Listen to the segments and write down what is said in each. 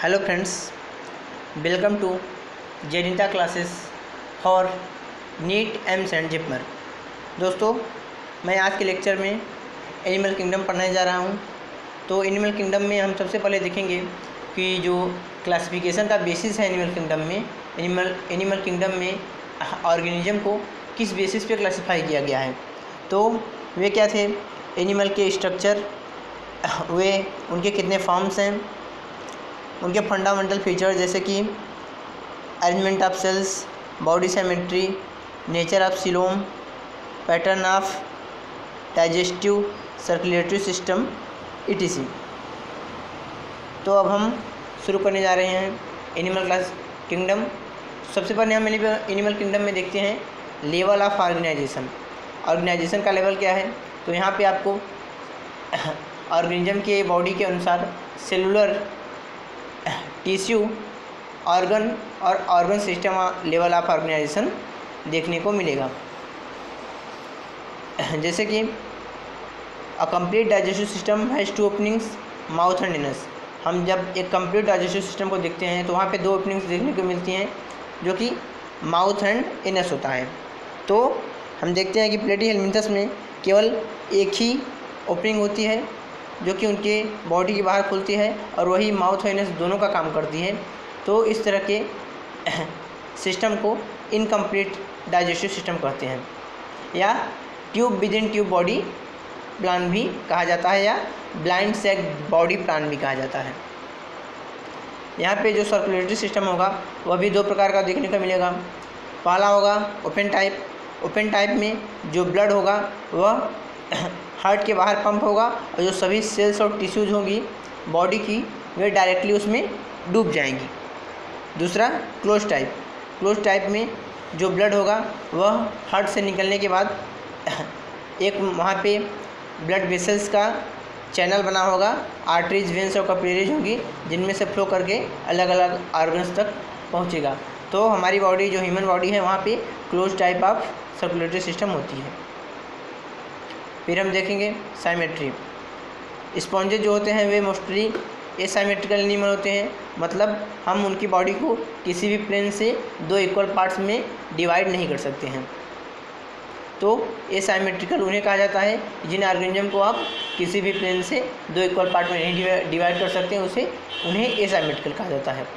Hello friends, welcome to Jenita classes for NEET AIIMS and JIPMER. दोस्तों, मैं आज के लेक्चर में एनिमल किंगडम पढ़ने जा रहा हूं। तो एनिमल किंगडम में हम सबसे पहले देखेंगे कि जो क्लासिफिकेशन का बेसिस है एनिमल किंगडम में, एनिमल किंगडम में ऑर्गेनिज्म को किस बेसिस पे क्लासिफाई किया गया है। तो वे क्या थे, एनिमल के स्ट्रक्चर, वे उनके कितने फॉर्म्स हैं, उनके फंडामेंटल फीचर जैसे कि arrangement of cells, body symmetry, nature of coelom, pattern of digestive circulatory system etc। तो अब हम शुरू करने जा रहे हैं एनिमल क्लास किंगडम। सबसे पहले हम एनिमल किंगडम में देखते हैं लेवल ऑफ ऑर्गेनाइजेशन का लेवल क्या है। तो यहाँ पे आपको ऑर्गेनिज्म के बॉडी के अनुसार सेलुलर, टिश्यू, ऑर्गन और organ system level of organisation देखने को मिलेगा। जैसे कि a complete digestive system has two openings, mouth and anus. हम जब एक कंप्लीट डाइजेस्टिव सिस्टम को देखते हैं तो वहाँ पे दो ओपनिंग्स देखने को मिलती हैं, जो कि माउथ एंड एनस होता है। तो हम देखते हैं कि प्लेटी हेलमिंथस में केवल एक ही ओपनिंग होती है, जो कि उनके बॉडी के बाहर खुलती है, और वही माउथ और एनस दोनों का काम करती है। तो इस तरह के सिस्टम को इनकम्प्लीट डाइजेस्टिव सिस्टम कहते हैं, या tube within tube body plan भी कहा जाता है, या ब्लाइंड सैक बॉडी प्लान भी कहा जाता है। यहाँ पे जो सर्कुलेटरी सिस्टम होगा वह भी दो प्रकार का देखने को मिलेगा। पहला होगा ओपन टाइप। ओपन टाइप में जो ब्लड होगा वह हार्ट के बाहर पंप होगा, और जो सभी सेल्स और टिश्यूज होंगी बॉडी की वे डायरेक्टली उसमें डूब जाएंगी। दूसरा क्लोज टाइप। क्लोज टाइप में जो ब्लड होगा वह हार्ट से निकलने के बाद एक वहाँ पे ब्लड वेसल्स का चैनल बना होगा, आर्टरीज, वेंस और कैपिलरीज होंगी, जिनमें से फ्लो करके अलग अलग ऑर्गन्स तक पहुँचेगा। तो हमारी बॉडी, जो ह्यूमन बॉडी है, वहाँ पे close type of circulatory system होती है। फिर हम देखेंगे साइमेट्री। स्पॉन्जेस जो होते हैं वे मोस्टली एसाइमेट्रिकल एनिमल होते हैं, मतलब हम उनकी बॉडी को किसी भी प्लेन से दो इक्वल पार्ट्स में डिवाइड नहीं कर सकते हैं। तो एसाइमेट्रिकल उन्हें कहा जाता है जिन ऑर्गेनिज्म को आप किसी भी प्लेन से दो इक्वल पार्ट में नहीं डिवाइड कर सकते हैं, उन्हें एसाइमेट्रिकल कहा जाता है।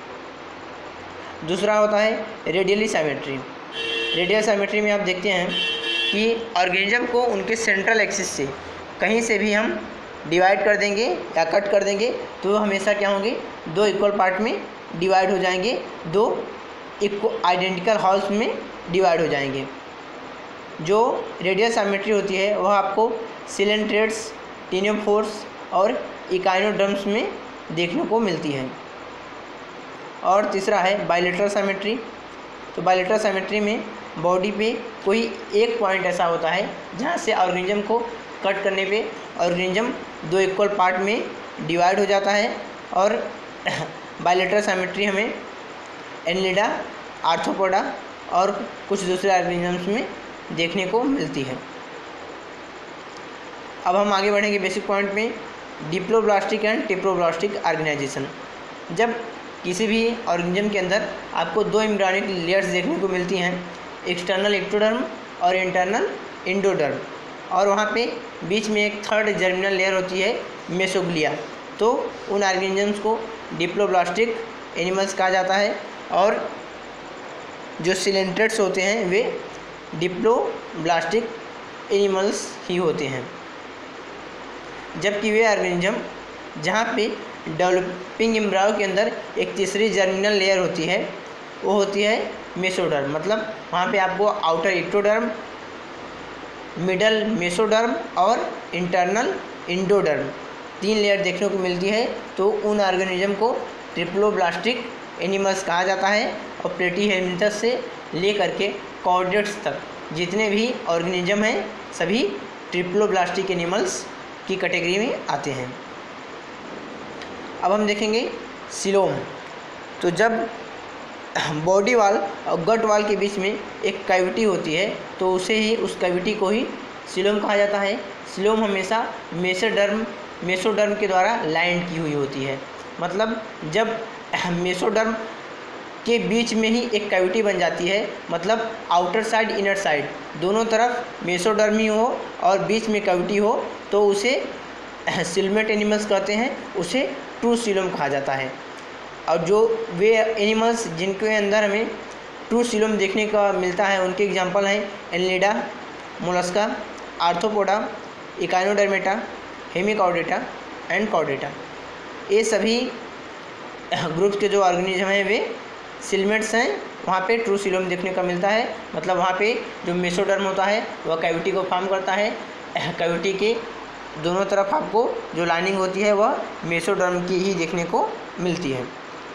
दूसरा होता है रेडियली साइमेट्री। रेडियल साइमेट्री में आप देखते हैं कि ऑर्गेनिज्म को उनके सेंट्रल एक्सिस से कहीं से भी हम डिवाइड कर देंगे या कट कर देंगे तो हमेशा क्या होंगे, दो इक्वल पार्ट में डिवाइड हो जाएंगे, दो आइडेंटिकल हॉल्स में डिवाइड हो जाएंगे। जो रेडियल साइमेट्री होती है वह आपको सिलेंट्रेट्स, टिनियोफोर्स और इकाइनोडर्म्स में देखने को मिलती है। और तीसरा है बायलेटरल साइमेट्री। तो बायलेटरल साइमेट्री में बॉडी पे कोई एक पॉइंट ऐसा होता है जहाँ से ऑर्गेनिज्म को कट करने पे ऑर्गेनिज्म दो इक्वल पार्ट में डिवाइड हो जाता है। और बायलेटरल साइमेट्री हमें एनिलिडा, आर्थ्रोपोडा और कुछ दूसरे ऑर्गेनिजम्स में देखने को मिलती है। अब हम आगे बढ़ेंगे बेसिक पॉइंट में, डिप्लोब्लास्टिक एंड टिप्लोब्लास्टिक ऑर्गेनाइजेशन। जब किसी भी ऑर्गेनिज्म के अंदर आपको दो एम्ब्रियोनिक लेयर्स देखने को मिलती हैं, एक्सटर्नल एक्टोडर्म और इंटरनल इंडोडर्म, और वहाँ पे बीच में एक थर्ड जर्मिनल लेयर होती है, मेसोग्लिया। तो उन ऑर्गेनिजम्स को डिप्लोब्लास्टिक एनिमल्स कहा जाता है, और जो सिलेंट्रेट्स होते हैं वे डिप्लोब्लास्टिक एनिमल्स ही होते हैं। जबकि वे ऑर्गेनिज्म जहाँ पे डेवलपिंग एम्ब्रायो के अंदर एक तीसरी जर्मिनल लेयर होती है, वो होती है मेसोडर्म। मतलब वहाँ पे आपको आउटर एक्टोडर्म, मिडल मेसोडर्म और इंटरनल इंडोडर्म तीन लेयर देखने को मिलती है। तो उन ऑर्गेनिज्म को ट्रिप्लोब्लास्टिक एनिमल्स कहा जाता है। और प्लेटी हेलमिंथस से लेकर के कॉर्डेट्स तक जितने भी ऑर्गेनिज्म हैं सभी ट्रिप्लोब्लास्टिक एनिमल्स की कैटेगरी में आते हैं। अब हम देखेंगे सीलोम। तो जब बॉडी वाल और गट वाल के बीच में एक कैविटी होती है तो उस कैविटी को ही सीलोम कहा जाता है। सीलोम हमेशा मेसोडर्म के द्वारा लाइंड की हुई होती है। मतलब जब मेसोडर्म के बीच में ही एक कैविटी बन जाती है, मतलब आउटर साइड इनर साइड दोनों तरफ मेसोडर्म ही हो और बीच में कैविटी हो तो उसे सिलमेट एनिमल्स कहते हैं, उसे ट्रू सीलोम कहा जाता है। और जो वे एनिमल्स जिनके अंदर हमें ट्रू सीलोम देखने का मिलता है उनके एग्जांपल हैं Annelida, Mollusca, Arthropoda, Echinodermata, Hemichordata and Chordata. ये सभी ग्रुप्स के जो ऑर्गेनिज्म हैं वे सिलमेट्स हैं, वहाँ पे ट्रू सीलोम देखने का मिलता है। मतलब वहाँ पे जो मेसोडर्म होता है वह कैविटी को फॉर्म करता है, कैविटी के दोनों तरफ आपको जो लाइनिंग होती है वह मेसोडर्म की ही देखने को मिलती है।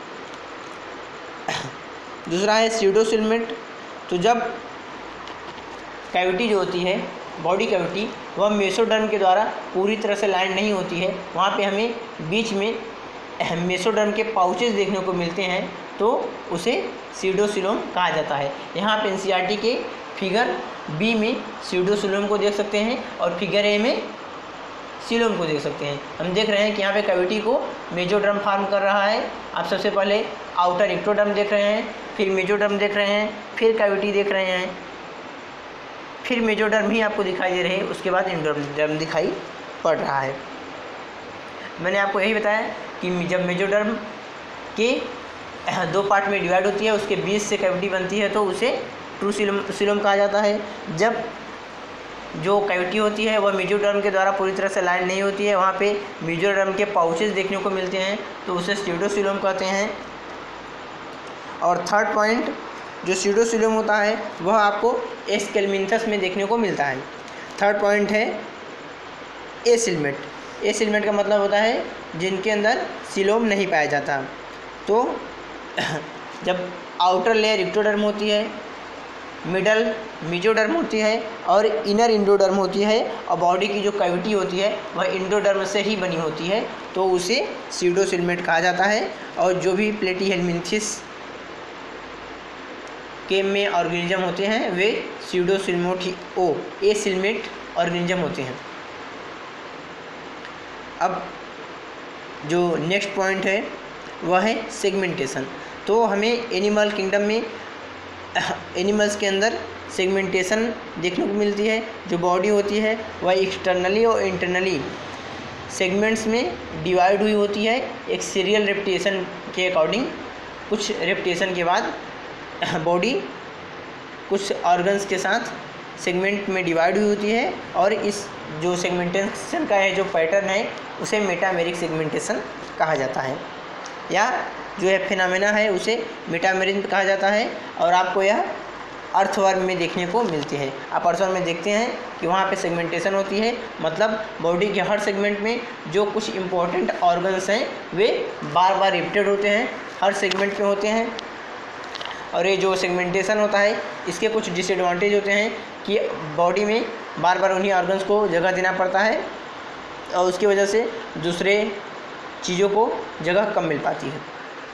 दूसरा है सीडोसिलमेट। तो जब कैविटी जो होती है बॉडी कैविटी वह मेसोडर्म के द्वारा पूरी तरह से लाइन नहीं होती है, वहाँ पे हमें बीच में मेसोडर्म के पाउचेस देखने को मिलते हैं तो उसे सीडोसिलोम कहा जाता है। यहाँ पे एनसीईआरटी के फिगर बी में सीडोसिलोम को देख सकते हैं और फिगर ए में सीलोम को देख सकते हैं। हम देख रहे हैं कि यहाँ पे कैविटी को मेसोडर्म फॉर्म कर रहा है। आप सबसे पहले आउटर एक्टोडर्म देख रहे हैं, फिर मेसोडर्म देख रहे हैं, फिर कैविटी देख रहे हैं, फिर मेसोडर्म ही आपको दिखाई दे रहे हैं, उसके बाद एंडोडर्म दिखाई पड़ रहा है। मैंने आपको यही बताया कि जब मेसोडर्म के दो पार्ट में डिवाइड होती है उसके बीच से कैविटी बनती है तो उसे ट्रू सीलोम कहा जाता है। जब जो कैविटी होती है वह मेसोडर्म के द्वारा पूरी तरह से लाइन नहीं होती है, वहाँ पे मेसोडर्म के पाउचेस देखने को मिलते हैं तो उसे सीडोसिलोम कहते हैं। और थर्ड पॉइंट जो सीडोसिलोम होता है वह आपको एस्केलमिंथस में देखने को मिलता है। थर्ड पॉइंट है एसिलमेट। एसिलमेट का मतलब होता है जिनके अंदर सीलोम नहीं पाया जाता। तो जब आउटर लेयर एक्टोडर्म होती है, मिडल मेसोडर्म होती है और इनर इंडोडर्म होती है और बॉडी की जो कैविटी होती है वह इंडोडर्म से ही बनी होती है तो उसे सीडोसिलमेट कहा जाता है। और जो भी प्लेटीहेलमिन्थिस के में ऑर्गेनिज्म होते हैं वे सीडोसिलमेट एसिलमेट ऑर्गेनिज्म होते हैं। अब जो नेक्स्ट पॉइंट है वह है सेगमेंटेशन। तो हमें एनिमल किंगडम में एनिमल्स के अंदर सेगमेंटेशन देखने को मिलती है। जो बॉडी होती है वह एक्सटर्नली और इंटरनली सेगमेंट्स में डिवाइड हुई होती है एक सीरियल रेप्टेशन के अकॉर्डिंग। कुछ रेप्टेशन के बाद बॉडी कुछ ऑर्गन्स के साथ सेगमेंट में डिवाइड हुई होती है और इस जो सेगमेंटेशन का है जो पैटर्न है उसे मेटामेरिक सेगमेंटेशन कहा जाता है, या जो है फिनोमेना है उसे मेटामेरिज्म कहा जाता है। और आपको यह अर्थवर्म में देखने को मिलती है। आप अर्थवर्म में देखते हैं कि वहाँ पे सेगमेंटेशन होती है, मतलब बॉडी के हर सेगमेंट में जो कुछ इम्पोर्टेंट ऑर्गन्स हैं वे बार बार रिपीटेड होते हैं, हर सेगमेंट में होते हैं। और ये जो सेगमेंटेशन होता है इसके कुछ डिसएडवांटेज होते हैं कि बॉडी में बार बार उन्हीं ऑर्गन्स को जगह देना पड़ता है और उसकी वजह से दूसरे चीज़ों को जगह कम मिल पाती है।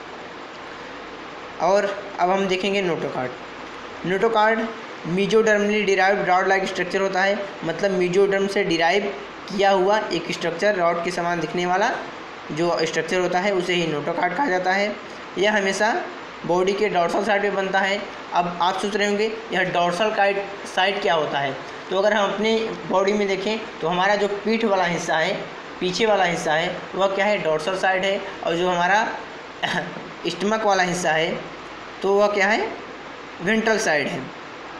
और अब हम देखेंगे notochord. Notochord mesodermally derived rod like structure होता है, मतलब मेसोडर्म से डिराइव किया हुआ एक स्ट्रक्चर, रॉड के समान दिखने वाला जो स्ट्रक्चर होता है उसे ही नोटोकार्ड कहा जाता है। यह हमेशा बॉडी के डॉर्सल साइड पे बनता है। अब आप सोच रहे होंगे यह डॉर्सल साइड क्या होता है। तो अगर हम अपनी बॉडी में देखें तो हमारा जो पीठ वाला हिस्सा है, पीछे वाला हिस्सा है वह क्या है, डॉर्सल साइड है। और जो हमारा स्टमक वाला हिस्सा है तो वह क्या है, वेंट्रल साइड है।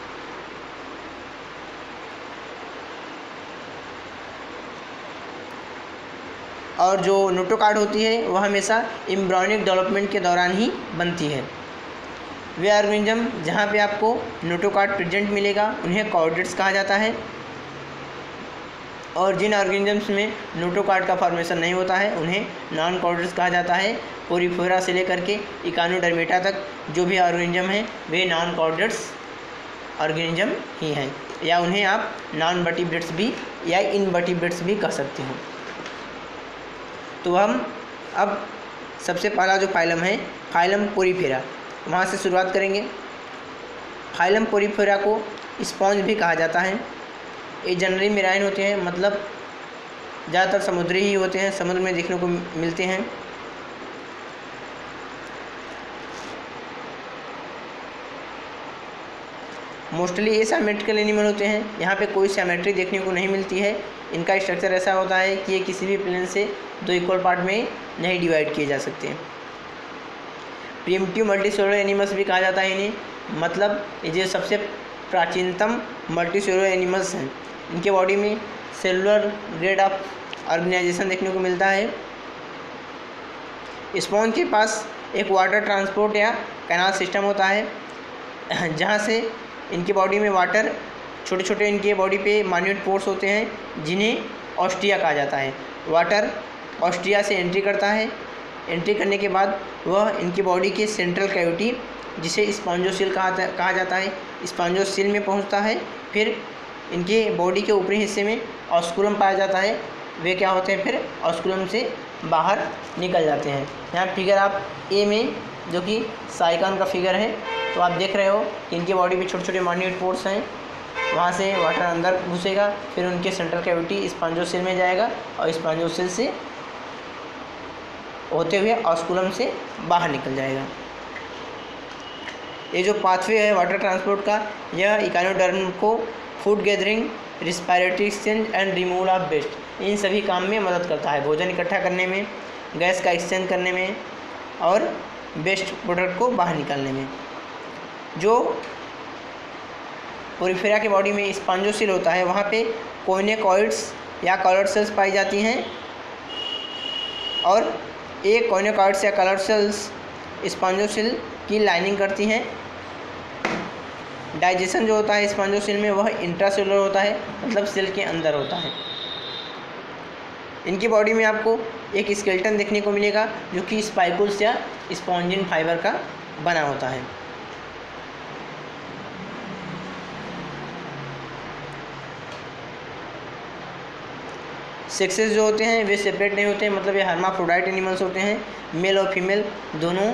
और जो नोटोकार्ड होती है वह हमेशा एम्ब्रियोनिक डेवलपमेंट के दौरान ही बनती है। वे ऑर्गेनिज्म जहाँ पे आपको नोटोकार्ड प्रेजेंट मिलेगा उन्हें कॉर्डेट्स कहा जाता है। और जिन ऑर्गेनिजम्स में नोटोकार्ड का फॉर्मेशन नहीं होता है उन्हें नॉन कॉर्डेट्स कहा जाता है। पोरीफेरा से लेकर के इकानोडर्मेटा तक जो भी ऑर्गेनिज्म हैं वे नॉन कॉर्डेट्स ऑर्गेनिज्म ही हैं, या उन्हें आप नॉन वर्टिब्रेट्स भी या इनवर्टिब्रेट्स भी कह सकते हो। तो हम अब सबसे पहला जो फाइलम है फाइलम पोरीफेरा, वहाँ से शुरुआत करेंगे। फाइलम पोरीफेरा को स्पॉन्ज भी कहा जाता है। ये जनरली मेराइन होते हैं, मतलब ज़्यादातर समुद्री ही होते हैं, समुद्र में देखने को मिलते हैं। मोस्टली ये सिमेट्रिकल एनिमल होते हैं। यहाँ पे कोई सिमेट्री देखने को नहीं मिलती है। इनका स्ट्रक्चर ऐसा होता है कि ये किसी भी प्लेन से दो इक्वल पार्ट में नहीं डिवाइड किए जा सकते हैं। प्रिमिटिव मल्टीसेलुलर एनिमल्स भी कहा जाता है इन्हें, मतलब ये जो सबसे प्राचीनतम मल्टीसेलुलर एनिमल्स हैं। इनके बॉडी में सेलुलर ग्रेड ऑफ ऑर्गेनाइजेशन देखने को मिलता है। स्पॉन्ज के पास एक वाटर ट्रांसपोर्ट या कैनाल सिस्टम होता है, जहाँ से इनकी बॉडी में वाटर छोटे छोटे इनके बॉडी पे माइन्यूट पोर्स होते हैं जिन्हें ऑस्ट्रिया कहा जाता है। वाटर ऑस्ट्रिया से एंट्री करता है। एंट्री करने के बाद वह इनकी बॉडी के सेंट्रल कैविटी, जिसे स्पॉन्जोसील कहा जाता है, स्पॉन्जोसील में पहुंचता है। फिर इनके बॉडी के ऊपरी हिस्से में ऑस्कुलम पाया जाता है। वे क्या होते हैं, फिर ऑस्कुलम से बाहर निकल जाते हैं। यहाँ फिगर आप ए में, जो कि साइकॉन का फिगर है, तो आप देख रहे हो कि इनके बॉडी में छोटे छोटे माइन्यूट पोर्स हैं, वहाँ से वाटर अंदर घुसेगा, फिर उनके सेंट्रल कैविटी स्पॉन्जोसील में जाएगा और स्पॉन्जोसील से होते हुए ऑस्कुलम से बाहर निकल जाएगा। ये जो पाथवे है वाटर ट्रांसपोर्ट का, यह इकानोडर्म को food gathering, respiratory exchange and removal of waste, इन सभी काम में मदद करता है। भोजन इकट्ठा करने में, गैस का एक्सचेंज करने में और वेस्ट प्रोडक्ट को बाहर निकालने में। जो पोरिफेरा के बॉडी में स्पॉन्जोसील होता है, वहाँ पे कोइनेकॉइड्स या कॉलर सेल्स पाई जाती हैं और एक कोइनेकॉइड्स या कलर सेल्स स्पॉन्जोसील की लाइनिंग करती हैं। डाइजेशन जो होता है स्पॉन्जोसील में, वह इंट्रासेलुलर होता है, मतलब सेल के अंदर होता है। इनकी बॉडी में आपको एक स्केलेटन देखने को मिलेगा जो कि स्पाइकुल्स या स्पॉन्जिन फाइबर का बना होता है। सेक्सेस जो होते हैं वे सेपरेट नहीं होते हैं, मतलब ये हर्माफ्रोडाइट एनिमल्स होते हैं। मेल और फीमेल दोनों,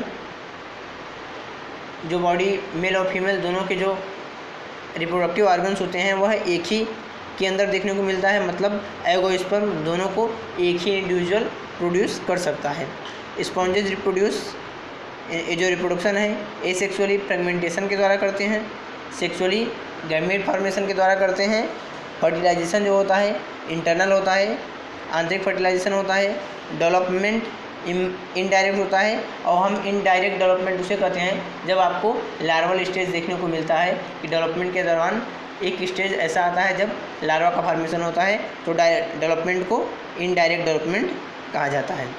जो बॉडी मेल और फीमेल दोनों के जो रिप्रोडक्टिव ऑर्गन्स होते हैं वह एक ही के अंदर देखने को मिलता है, मतलब एगोस्पर्म दोनों को एक ही इंडिविजुअल प्रोड्यूस कर सकता है। स्पॉन्जेस रिप्रोड्यूस, ये जो रिप्रोडक्शन है एसेक्सुअली फ्रेगमेंटेशन के द्वारा करते हैं, सेक्सुअली गैमेट फॉर्मेशन के द्वारा करते हैं। फर्टिलाइजेशन जो होता है इंटरनल होता है, आंतरिक फर्टिलाइजेशन होता है। डेवलपमेंट इनडायरेक्ट होता है, और हम इनडायरेक्ट डेवलपमेंट उसे कहते हैं जब आपको लार्वल स्टेज देखने को मिलता है कि डेवलपमेंट के दौरान एक स्टेज ऐसा आता है जब लार्वा का फॉर्मेशन होता है, तो डेवलपमेंट को इनडायरेक्ट डेवलपमेंट कहा जाता है।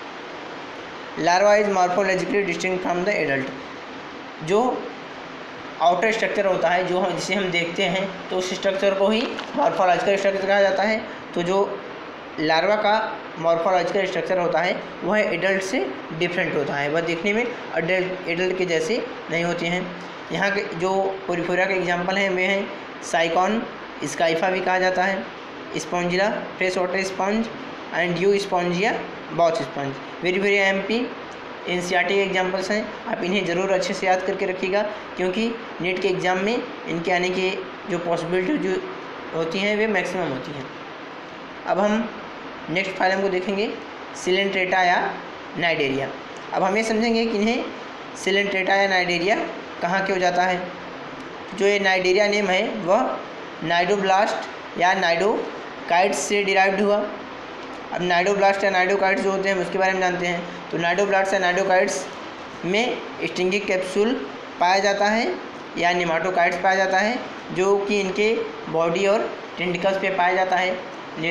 Larva is morphologically distinct from the adult. जो आउटर स्ट्रक्चर होता है, जो जिसे हम देखते हैं, तो उस स्ट्रक्चर को ही मॉर्फोलॉजिकल स्ट्रक्चर कहा जाता है। तो जो लार्वा का मॉर्फोलॉजिकल स्ट्रक्चर होता है वह एडल्ट से डिफरेंट होता है, वह देखने में एडल्ट के जैसे नहीं होते हैं। यहाँ के जो पोरिफेरा के एग्जांपल हैं वे हैं साइकॉन, स्काइफा भी कहा जाता है, Spongilla, fresh water sponge and Euspongia, bath sponge. Very very imp NCERT के एग्जांपल्स हैं, आप इन्हें ज़रूर अच्छे से याद करके रखिएगा, क्योंकि नीट के एग्ज़ाम में इनके आने की जो पॉसिबिलिटी जो होती हैं वे मैक्सिमम होती हैं। अब हम नेक्स्ट फाइलम को देखेंगे, सिलेंट्रेटा या नाइडेरिया। अब हम ये समझेंगे कि इन्हें सिलेंट्रेटा या नाइडेरिया कहाँ के हो जाता है। जो ये नाइडेरिया नेम है वह नाइडोब्लास्ट या नाइडोकाइट्स से डिराइव्ड हुआ। अब नाइडोब्लास्ट या नाइडोकाइट्स जो होते हैं उसके बारे में जानते हैं। तो नाइडोब्लास्ट या नाइडोकाइट्स में स्टिंगी कैप्सूल पाया जाता है या नेमाटोकाइट्स पाया जाता है, जो कि इनके बॉडी और टेंटिकल्स पे पाया जाता है।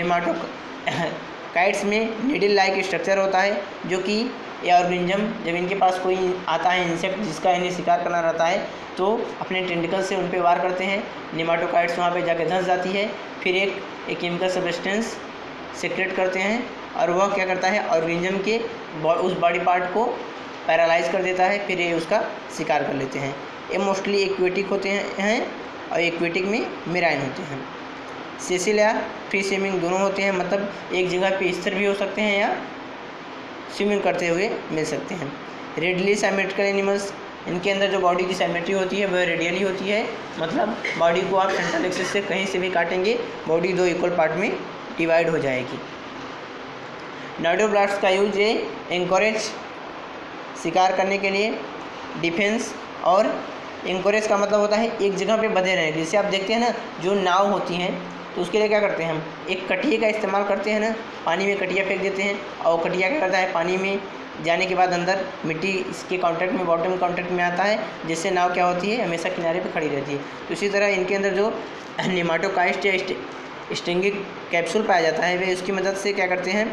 नेमाटोकाइट्स में नीडल लाइक स्ट्रक्चर होता है, जो कि ये ऑर्गेनिज्म जब इनके पास कोई आता है इंसेक्ट जिसका इन्हें शिकार करना रहता है, तो अपने टेंटिकल से उन पर वार करते हैं। नेमाटोकाइट्स वहाँ पे जाके धंस जाती है, फिर एक केमिकल सब्सटेंस सेक्रेट करते हैं और वह क्या करता है ऑर्गेनिज्म के उस बॉडी पार्ट को पैरालाइज कर देता है, फिर ये उसका शिकार कर लेते हैं। ये मोस्टली एक्वेटिक होते हैं और एक्वेटिक में मेराइन होते हैं। सेसिल या फ्री स्विमिंग दोनों होते हैं, मतलब एक जगह पे स्थिर भी हो सकते हैं या स्विमिंग करते हुए मिल सकते हैं। रेडियली सिमेट्रिकल एनिमल्स, इनके अंदर जो बॉडी की सिमेट्री होती है वह रेडियली होती है, मतलब बॉडी को आप सेंट्रल एक्सिस से कहीं से भी काटेंगे बॉडी दो इक्वल पार्ट में डिवाइड हो जाएगी। नाइडोब्लास्ट का यूज ये एंकरेज शिकार करने के लिए, डिफेंस और एंकोरेज का मतलब होता है एक जगह पे बंधे रहने। जैसे आप देखते हैं ना, जो नाव होती हैं तो उसके लिए क्या करते हैं हम, एक कटिए का इस्तेमाल करते हैं ना, पानी में कटिया फेंक देते हैं और कटिया क्या करता है, पानी में जाने के बाद अंदर मिट्टी इसके कांटेक्ट में, बॉटम कांटेक्ट में आता है, जिससे नाव क्या होती है, हमेशा किनारे पे खड़ी रहती है। तो इसी तरह इनके अंदर जो नेमाटोकाइस्ट या स्टिंगिंग कैप्सूल पाया जाता है, वे उसकी मदद से क्या करते हैं,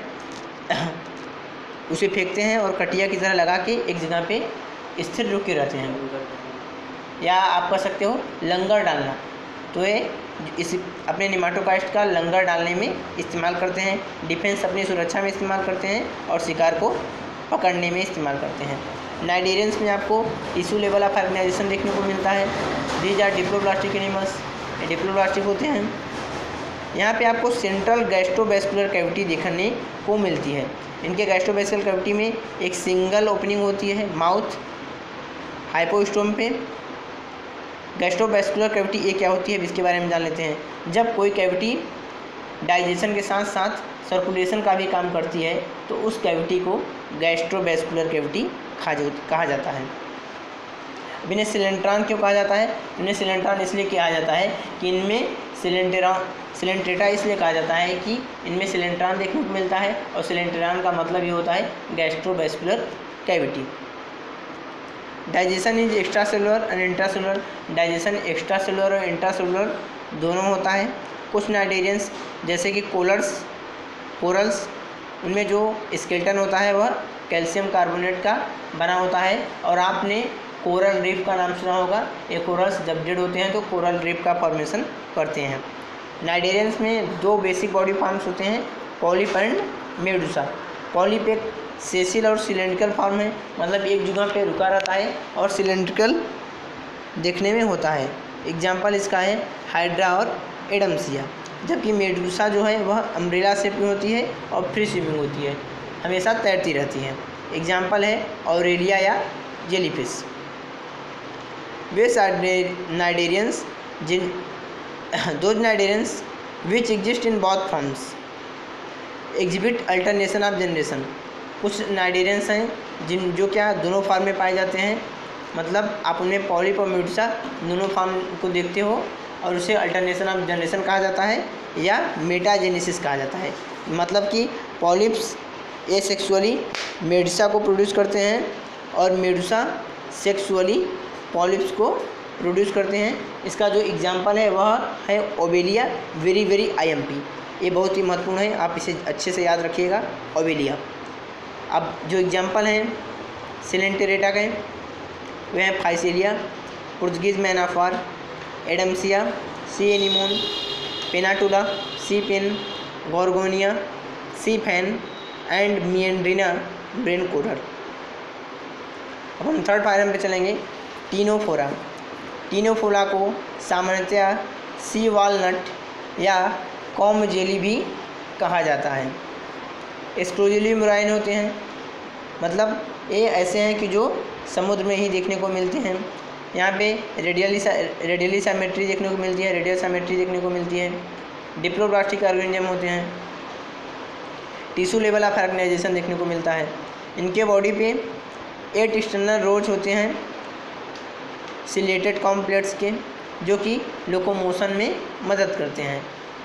उसे फेंकते हैं और कटिया की तरह लगा के एक जगह पे स्थिर रुक के रहते हैं, या आप कह सकते हो लंगर डालना। तो ये इस अपने नेमाटोकाइस्ट का लंगर डालने में इस्तेमाल करते हैं, डिफेंस अपनी सुरक्षा में इस्तेमाल करते हैं और शिकार को पकड़ने में इस्तेमाल करते हैं। नाइडेरियंस में आपको टिश्यू लेवल ऑफ ऑर्गेनाइजेशन देखने को मिलता है। These are diploblastic animals, diploblastic होते हैं। यहाँ पे आपको सेंट्रल गैस्ट्रोवेस्कुलर कैविटी देखने को मिलती है। इनके गैस्ट्रोवेस्कुलर कैविटी में एक सिंगल ओपनिंग होती है माउथ हाइपोस्टोम पे। गैस्ट्रोवेस्कुलर कैविटी ये क्या होती है, इसके बारे में जान लेते हैं। जब कोई कैविटी डाइजेशन के साथ साथ सर्कुलेशन का भी काम करती है तो उस कैविटी को गैस्ट्रोवेस्कुलर कैविटी कहा जाता है। इन्हें सिलेंट्रान क्यों कहा जाता है, इन्हें सिलेंट्रान इसलिए कहा जाता है कि इनमें सिलेंट्रेटा इसलिए कहा जाता है कि इनमें सिलेंट्रान देखने को मिलता है, और सिलेंट्रान का मतलब ये होता है gastrovascular cavity. Digestion is extra cellular and intracellular, digestion extra cellular और इंट्रासेलुलर दोनों होता है। कुछ नाइडेरियंस जैसे कि कोरल्स, उनमें जो स्केलेटन होता है वह कैल्शियम कार्बोनेट का बना होता है, और आपने कोरल रीफ का नाम सुना होगा। ये कोरल्स जब डेड होते हैं तो कोरल रीफ का फॉर्मेशन करते हैं। नाइडेरियंस में दो बेसिक बॉडी फॉर्म्स होते हैं, पॉलिप एंड मेडुसा। पॉलिप एक सेसिल और सिलेंड्रिकल फॉर्म है, मतलब एक जगह पे रुका रहता है और सिलेंड्रिकल देखने में होता है। एग्जाम्पल इसका है हाइड्रा और एडम्सिया। जबकि मेडुसा जो है वह अम्ब्रेला शेप में होती है और फ्री स्विमिंग होती है, हमेशा तैरती रहती है। एग्जाम्पल है ऑरेलिया या जेलीफिश। वे cnidarians those cnidarians which exist in both forms exhibit alternation of generation. कुछ नाइडेरियंस हैं जो क्या दोनों फॉर्म में पाए जाते हैं, मतलब आप उनमें पॉलिप और मेडुसा दोनों फॉर्म को देखते हो, और उसे अल्टरनेशन ऑफ जनरेशन कहा जाता है या मेटाजेनेसिस कहा जाता है। मतलब कि पॉलिप्स एसेक्सुअली मेडुसा को प्रोड्यूस करते हैं और मेडुसा सेक्सुअली पॉलिप्स को प्रोड्यूस करते हैं। इसका जो एग्जाम्पल है वह है ओबेलिया वेरी IMP। ये बहुत ही महत्वपूर्ण है, आप इसे अच्छे से याद रखिएगा, ओबेलिया। अब जो एग्जाम्पल हैं सिलेंटेरेटा के, वे हैं Physalia, Portuguese man of war, Adamsia, sea anemone, Pennatula, sea pen, Gorgonia, sea fan and Meandrina brain coral. अब हम थर्ड फाइलम पे चलेंगे, टीनोफोरा। टीनोफोरा को सामान्यतया सी वालनट या कॉम जेली भी कहा जाता है। एक्सक्लूसिवली मुराइन होते हैं, मतलब ये ऐसे हैं कि जो समुद्र में ही देखने को मिलते हैं। यहाँ पे रेडियली साइमेट्री देखने को मिलती है, रेडियल साइमेट्री देखने को मिलती है। डिप्लोब्लास्टिक ऑर्गेनिज्म होते हैं। टिश्यू लेवल ऑफ ऑर्गेनाइजेशन देखने को मिलता है। इनके बॉडी पे 8 एक्सटर्नल रोज होते हैं सिलेटेड कॉम्प्लेक्स के, जो कि लोकोमोशन में मदद करते हैं।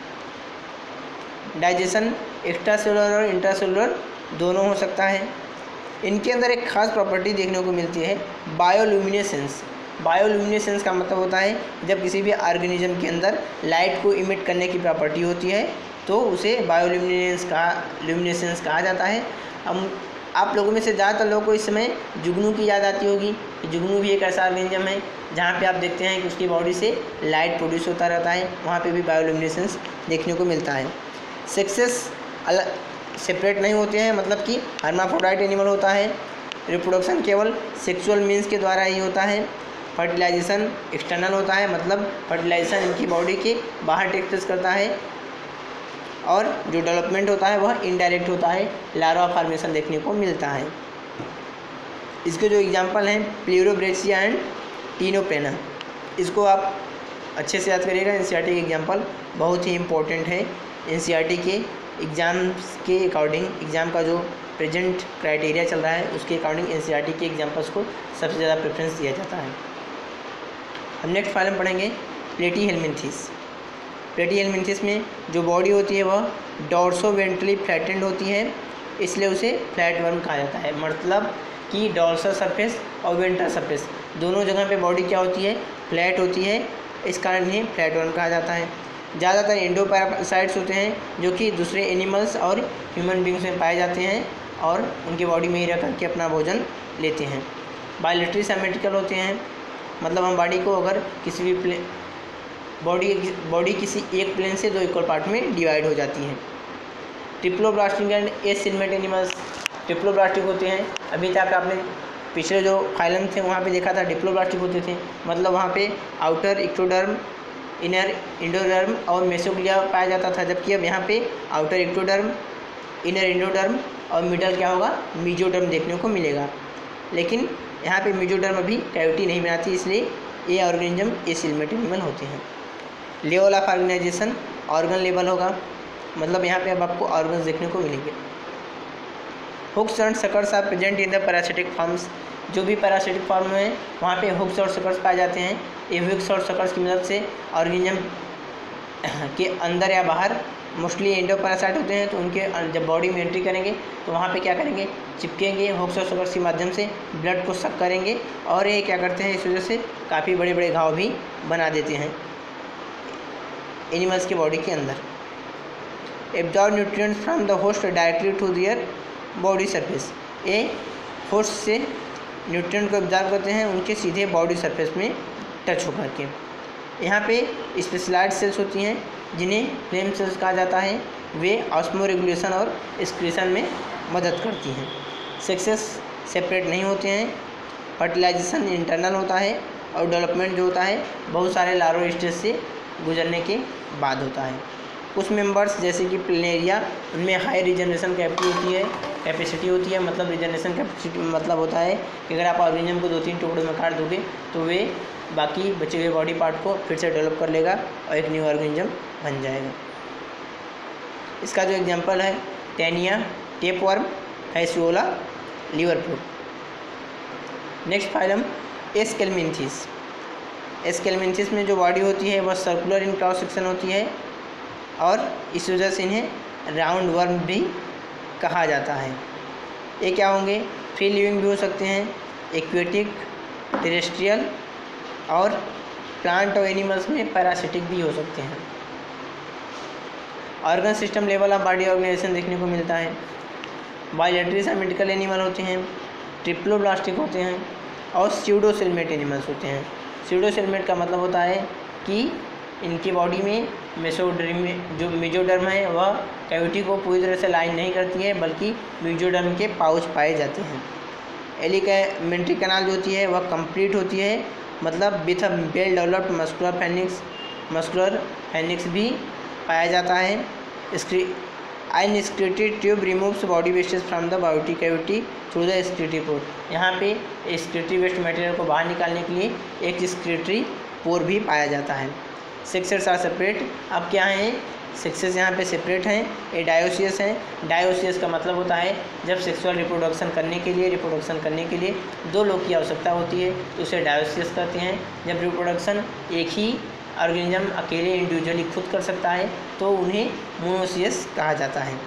डाइजेशन एक्स्ट्रा सेलुलर और इंट्रासेलुलर दोनों हो सकता है। इनके अंदर एक खास प्रॉपर्टी देखने को मिलती है, बायोल्यूमिनेसेंस। बायोल्यूमिनेसेंस का मतलब होता है जब किसी भी ऑर्गेनिज्म के अंदर लाइट को इमिट करने की प्रॉपर्टी होती है तो उसे बायोल्यूमिनेसेंस कहा जाता है। हम आप लोगों में से ज़्यादातर लोगों को इस समय जुगनू की याद आती होगी। जुगनू भी एक ऐसा ऑर्गेनिज्म है जहाँ पे आप देखते हैं कि उसकी बॉडी से लाइट प्रोड्यूस होता रहता है, वहाँ पे भी बायोल्यूमिनेसेंस देखने को मिलता है। सेक्सेस अलग सेपरेट नहीं होते हैं, मतलब कि हर्माफ्रोडाइट एनिमल होता है। रिप्रोडक्शन केवल सेक्सुअल मीन्स के द्वारा ही होता है। फर्टिलाइजेशन एक्सटर्नल होता है, मतलब फर्टिलाइजेशन इनकी बॉडी के बाहर टेक प्लेस करता है, और जो डेवलपमेंट होता है वह इनडायरेक्ट होता है, लार्वा फॉर्मेशन देखने को मिलता है। इसके जो एग्जांपल हैं प्लेरोब्रेसिया एंड टीनोपेना, इसको आप अच्छे से याद करिएगा। एनसीईआरटी के एग्जांपल बहुत ही इम्पोर्टेंट है। एनसीईआरटी के एग्ज़ाम्स के अकॉर्डिंग, एग्ज़ाम का जो प्रेजेंट क्राइटेरिया चल रहा है उसके अकॉर्डिंग एनसीईआरटी के एग्जांपल्स को सबसे ज़्यादा प्रेफरेंस दिया जाता है। हम नेक्स्ट फाइलम पढ़ेंगे प्लेटीहेल्मिन्थेस। प्लेटीहेल्मिन्थेस में जो बॉडी होती है वह डॉर्सोवेंट्रली फ्लैटेंड होती है, इसलिए उसे फ्लैट वर्म कहा जाता है। मतलब कि डॉर्सल सरफेस और वेंट्रल सरफेस दोनों जगह पे बॉडी क्या होती है, फ्लैट होती है, इस कारण इन्हें फ्लैट वर्म कहा जाता है। ज़्यादातर एंडोपैरासाइट्स होते हैं जो कि दूसरे एनिमल्स और ह्यूमन बींग्स में पाए जाते हैं और उनकी बॉडी में ही रह करके अपना भोजन लेते हैं। बायलेटरली सिमेट्रिकल होते हैं, मतलब हम बॉडी को अगर किसी भी बॉडी किसी एक प्लेन से दो इक्वल पार्ट में डिवाइड हो जाती है। Triploblastic and acoelomate animals triploblastic होते हैं। अभी तक आपने पिछले जो फाइलम थे वहाँ पे देखा था डिप्लोब्लास्टिक होते थे, मतलब वहाँ पे आउटर इक्टोडर्म, इनर इंडोडर्म और मेसोग्लिया पाया जाता था, जबकि अब यहाँ पे आउटर इक्टोडर्म, इनर इंडोडर्म और मिडल क्या होगा, मीजोडर्म देखने को मिलेगा। लेकिन यहाँ पे मीजोडर्म अभी कैविटी नहीं बनाती, इसलिए ये ऑर्गेनिज्म एसिलमेट एनिमल होते हैं। Level of organisation organ level होगा, मतलब यहाँ पे अब आपको ऑर्गन्स देखने को मिलेंगे। Hooks and suckers are present in the parasitic forms. जो भी पैरासिटिक फॉर्म में वहाँ पे हुक्स और सकर्स पाए जाते हैं। ये हुक्स और सकर्स की मदद से ऑर्गेनिज्म के अंदर या बाहर मोस्टली एंडोपैरासाइट होते हैं, तो उनके जब बॉडी में एंट्री करेंगे तो वहाँ पे क्या करेंगे, चिपकेंगे, हुक्स और सकर्स के माध्यम से ब्लड को सक करेंगे और ये क्या करते हैं, इस वजह से काफ़ी बड़े बड़े घाव भी बना देते हैं एनिमल्स की बॉडी के अंदर। Absorb nutrients from the host directly to their body surface. ये होस्ट से न्यूट्रिएंट को एब्जॉर्ब करते हैं उनके सीधे बॉडी सरफेस में टच होकर के। यहाँ पे स्पेशलाइज्ड सेल्स होती हैं जिन्हें फ्लेम सेल्स कहा जाता है। वे ऑस्मो रेगुलेशन और एक्सक्रीशन में मदद करती हैं। सेक्सेस सेपरेट नहीं होते हैं। फर्टिलाइजेशन इंटरनल होता है और डेवलपमेंट जो होता है बहुत सारे लार्वा स्टेज से गुजरने के बाद होता है। कुछ मेंबर्स जैसे कि प्लेनेरिया, उनमें हाई रिजनरेशन कैपेसिटी होती है। मतलब रिजनरेशन कैपेसिटी मतलब होता है कि अगर आप ऑर्गेनिज्म को 2-3 टुकड़ों में काट दोगे तो वे बाकी बचे हुए बॉडी पार्ट को फिर से डेवलप कर लेगा और एक न्यू ऑर्गेनिज्म बन जाएगा। इसका जो एग्जांपल है Taenia, tapeworm, Fasciola, liver fluke. Next phylum Aschelminthes. Aschelminthes में जो बॉडी होती है वह सर्कुलर इन क्रॉस सेक्शन होती है और इस वजह से इन्हें राउंड वर्म भी कहा जाता है। ये क्या होंगे, फ्री लिविंग भी हो सकते हैं, एक्वेटिक, टेरेस्ट्रियल और प्लांट और एनिमल्स में पैरासिटिक भी हो सकते हैं। Organ system level of body organisation देखने को मिलता है। बायलेटरली सिमेट्रिकल एनिमल होते हैं, ट्रिप्लोब्लास्टिक होते हैं और स्यूडोसेलमेट एनिमल्स होते हैं। स्यूडोसेलमेट का मतलब होता है कि इनकी बॉडी में जो मेजोडर्म है वह कैविटी को पूरी तरह से लाइन नहीं करती है, बल्कि मेजोडर्म के पाउच पाए जाते हैं। एलिमेंट्री कैनाल जो होती है वह कंप्लीट होती है, मतलब with a well developed muscular pharynx भी पाया जाता है। An excretory tube removes body wastage from the body cavity through the excretory pore. यहाँ पे एक्सक्रीटरी वेस्ट मटेरियल को बाहर निकालने के लिए एक एक्सक्रीटरी पोर भी पाया जाता है। Sexes are separate. अब क्या है, सेक्सेस यहाँ पे सेपरेट हैं। ये डायोसियस हैं। डायोसियस का मतलब होता है जब सेक्सुअल रिप्रोडक्शन करने के लिए 2 लोग की आवश्यकता होती है तो उसे डायोसियस कहते हैं। जब रिप्रोडक्शन एक ही ऑर्गेनिज्म अकेले इंडिविजुअली खुद कर सकता है तो उन्हें मोनोसियस कहा जाता है।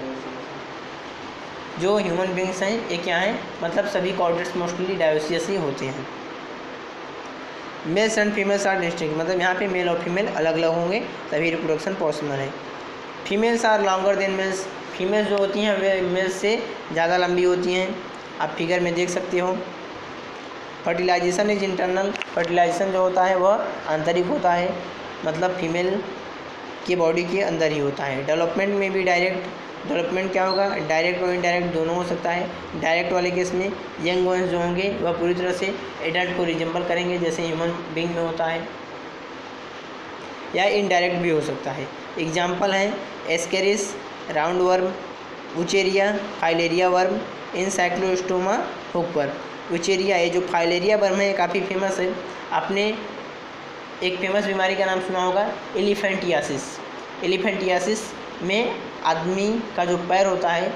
जो ह्यूमन बींग्स हैं ये क्या हैं, मतलब सभी कॉर्डेट्स मोस्टली डायोसियस ही होते हैं। Males and females are distinct, मतलब यहाँ पे मेल और फीमेल अलग अलग होंगे तभी रिप्रोडक्शन पॉसिबल है। Females are longer than males. Females जो होती हैं वे मेल्स से ज़्यादा लंबी होती हैं, आप फिगर में देख सकते हो। Fertilisation is internal. फर्टिलाइजेशन जो होता है वह आंतरिक होता है, मतलब फीमेल की बॉडी के अंदर ही होता है। डेवलपमेंट में भी डेवलपमेंट क्या होगा, डायरेक्ट और इनडायरेक्ट दोनों हो सकता है। डायरेक्ट वाले केस में यंग वंस जो होंगे वह पूरी तरह से एडल्ट को रिजेंबल करेंगे जैसे ह्यूमन बींग में होता है, या इनडायरेक्ट भी हो सकता है। एग्जाम्पल हैं Ascaris, round worm, Wuchereria, filaria worm, Ancylostoma hookworm. Wuchereria, ये जो फाइलेरिया वर्म है काफ़ी फेमस है। आपने एक फेमस बीमारी का नाम सुना होगा एलिफेंटियासिस। एलिफेंटियासिस में आदमी का जो पैर होता है,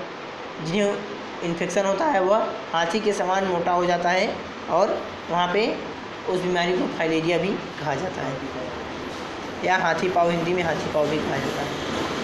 जिन्हें इन्फेक्शन होता है, वह हाथी के समान मोटा हो जाता है और वहाँ पे उस बीमारी को फाइलेरिया भी कहा जाता है, या हाथी पाँव, हिंदी में हाथी पाँव भी कहा जाता है।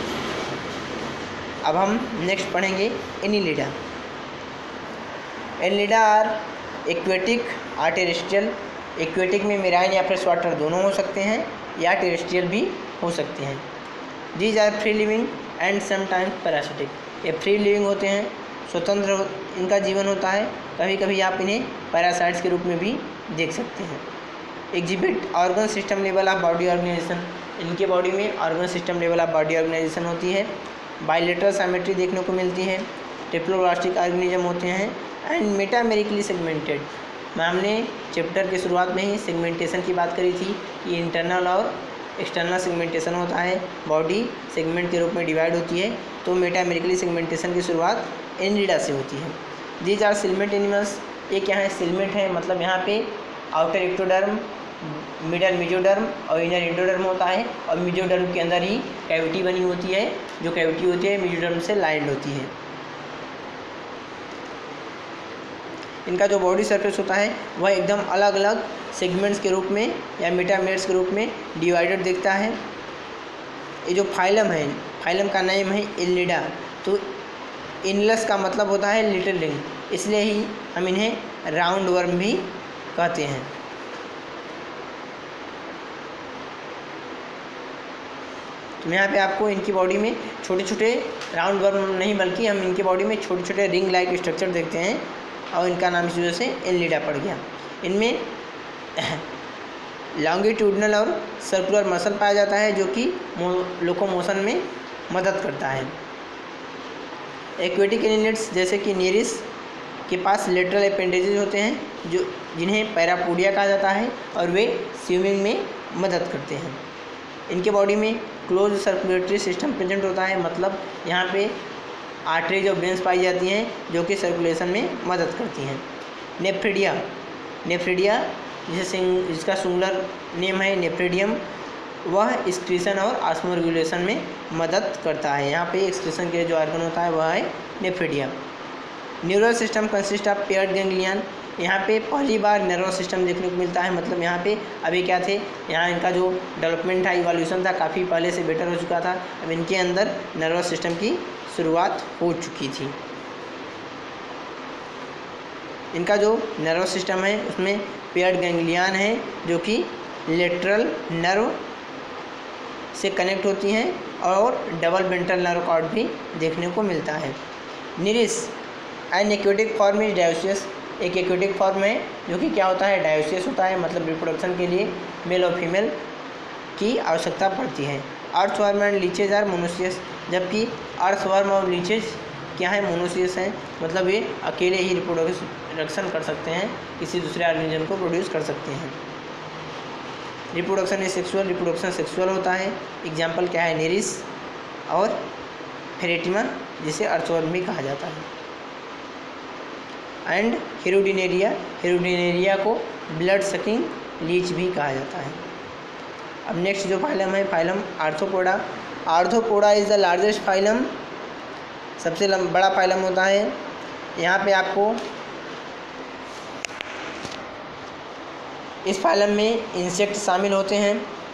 अब हम नेक्स्ट पढ़ेंगे Annelida. Annelida are aquatic or terrestrial. Aquatic में मेराइन या फ्रेश वाटर दोनों हो सकते हैं, या टेरेस्ट्रियल भी हो सकते हैं। These are free living and sometimes parasitic. ये फ्री लिविंग होते हैं, स्वतंत्र इनका जीवन होता है, कभी कभी आप इन्हें पैरासाइट्स के रूप में भी देख सकते हैं। Exhibit organ system level of body organisation. इनके बॉडी में organ system level of body organisation होती है। बायलेटरल सिमेट्री देखने को मिलती है। ट्रिप्लोब्लास्टिक ऑर्गेनिज्म होते हैं एंड मेटामेरिकली सेगमेंटेड। हमने चैप्टर की शुरुआत में ही सेगमेंटेशन की बात करी थी कि इंटरनल और एक्सटर्नल सेगमेंटेशन होता है, बॉडी सेगमेंट के रूप में डिवाइड होती है। तो मेटामेरिकली सेगमेंटेशन की शुरुआत एनिलिडा से होती है। These are coelomate animals. ये क्या है? सिलमेट है, मतलब यहाँ पे आउटर एक्टोडर्म, मिडल मेजोडर्म और इनर एंडोडर्म होता है, और मेजोडर्म के अंदर ही कैविटी बनी होती है, जो कैविटी होती है मेजोडर्म से लाइंड होती है। इनका जो बॉडी सरफेस होता है वह एकदम अलग अलग सेगमेंट्स के रूप में या मेटामेर्स के रूप में डिवाइडेड दिखता है। ये जो फाइलम है, फाइलम का नेम है एनिलिडा। तो इनलस का मतलब होता है लिटिल रिंग, इसलिए ही हम इन्हें राउंड वर्म भी कहते हैं। तो यहाँ पे आपको इनकी बॉडी में छोटे छोटे राउंड वर्म नहीं, बल्कि हम इनकी बॉडी में छोटे छोटे रिंग लाइक स्ट्रक्चर देखते हैं, और इनका नाम इस वजह से एनिलिडा पड़ गया। इनमें लॉन्गिट्यूडनल और सर्कुलर मसल पाया जाता है, जो कि लोकोमोशन में मदद करता है। एक्वेटिक एनिलिड्स जैसे कि नीरिस के पास लेटरल अपेंडेजेस होते हैं, जो जिन्हें पैरापोडिया कहा जाता है, और वे स्विमिंग में मदद करते हैं। इनके बॉडी में क्लोज सर्कुलेटरी सिस्टम प्रेजेंट होता है, मतलब यहाँ पे आर्टरीज और वेन्स पाई जाती हैं, जो कि सर्कुलेशन में मदद करती हैं। नेफ्रिडिया, नेफ्रिडिया जिसका सिंगुलर नेम है नेफ्रिडियम, वह एक्सक्रीशन और ऑस्मोरेगुलेशन में मदद करता है। यहाँ पे एक्सक्रीशन के जो ऑर्गन होता है वह है nephridia. Neural system consist of paired ganglion. यहाँ पे पहली बार नर्वस सिस्टम देखने को मिलता है, मतलब यहाँ पे अभी क्या थे, यहाँ इनका जो डेवलपमेंट था, इवोल्यूशन था, काफ़ी पहले से बेटर हो चुका था। अब इनके अंदर नर्वस सिस्टम की शुरुआत हो चुकी थी। इनका जो नर्वस सिस्टम है उसमें पेयर्ड गैंग्लियन है, जो कि लेटरल नर्व से कनेक्ट होती हैं, और डबल वेंट्रल नर्व कॉर्ड भी देखने को मिलता है। Nereis an aquatic form is dioecious. एक एक्वेटिक फॉर्म है जो कि क्या होता है, डायोसियस होता है, मतलब रिप्रोडक्शन के लिए मेल और फीमेल की आवश्यकता पड़ती है। Earthworm and leeches are monoecious. जबकि अर्थवर्म और लीचेज क्या है, मोनोसियस हैं, मतलब ये अकेले ही रिप्रोडक्शन कर सकते हैं, किसी दूसरे ऑर्गेनिज्म को प्रोड्यूस कर सकते हैं। Reproduction is sexual, reproduction sexual होता है। एग्जाम्पल क्या है, नेरिस और फेरेटिमा, जिसे अर्थवर्म भी कहा जाता है। एंड हेरोडिनेरिया, हेरोडिनेरिया को ब्लड सकिंग लीच भी कहा जाता है। अब नेक्स्ट जो फाइलम है, phylum Arthropoda. Arthropoda is the largest phylum, सबसे बड़ा फाइलम होता है। यहाँ पे आपको इस फाइलम में इंसेक्ट शामिल होते हैं।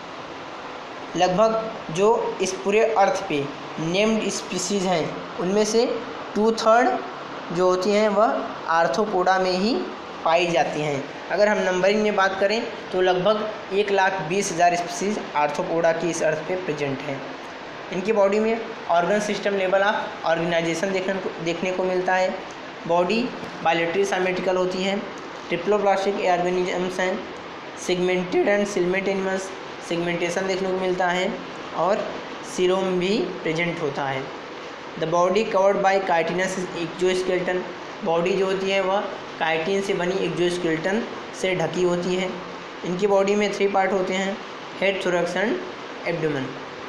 लगभग जो इस पूरे अर्थ पे नेम्ड स्पीसीज़ हैं, उनमें से 2/3 जो होती हैं वह आर्थ्रोपोडा में ही पाई जाती हैं। अगर हम नंबरिंग में बात करें तो लगभग 1,20,000 स्पीसीज़ आर्थ्रोपोडा की इस अर्थ पे प्रेजेंट हैं। इनकी बॉडी में organ system level of organisation देखने को मिलता है। बॉडी बायलेटरी सिमेट्रिकल होती है। ट्रिप्लोब्लास्टिक ऑर्गेनिजम्स हैं। Segmented and coelomate animals, segmentation देखने को मिलता है, और सीरोम भी प्रेजेंट होता है। The body covered by chitinous exoskeleton. Body जो होती है वह काइटिन से बनी एक्जोस्केलेटन से ढकी होती है। इनकी बॉडी में 3 पार्ट होते हैं, head, thorax and abdomen.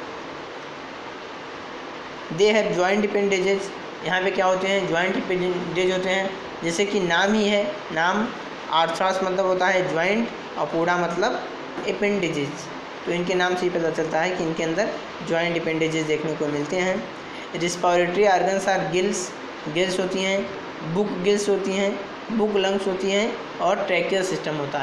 They have joint appendages. यहाँ पे क्या होते हैं, जॉइंट अपेंडेज होते हैं, जैसे कि नाम ही है, नाम आर्थ्रास मतलब होता है जॉइंट, और पोडा मतलब अपेंडेजेस। तो इनके नाम से ही पता चलता है कि इनके अंदर जॉइंट अपेंडेजेस देखने को मिलते हैं। Respiratory organs are gills, gills होती हैं, बुक गिल्स होती हैं, बुक लंग्स होती हैं, और ट्रैकियल सिस्टम होता है।